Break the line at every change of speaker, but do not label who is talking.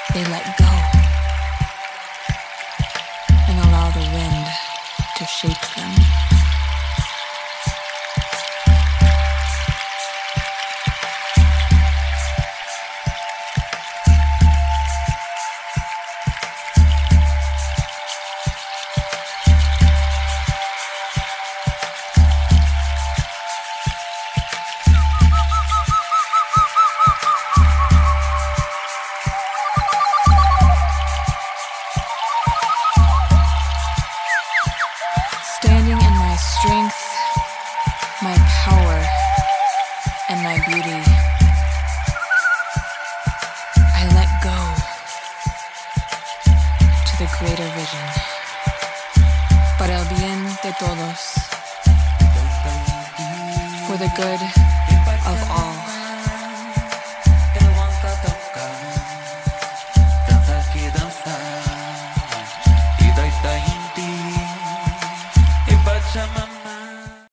They let go and allow the wind to shape them. Standing in my strength, my power, and my beauty, I let go to the greater vision. Para el bien de todos, for the good